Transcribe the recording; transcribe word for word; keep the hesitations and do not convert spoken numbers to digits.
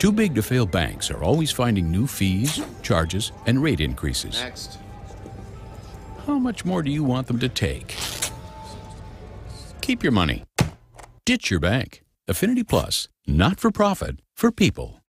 Too big to fail banks are always finding new fees, charges, and rate increases. Next. How much more do you want them to take? Keep your money. Ditch your bank. Affinity Plus, not for profit, for people.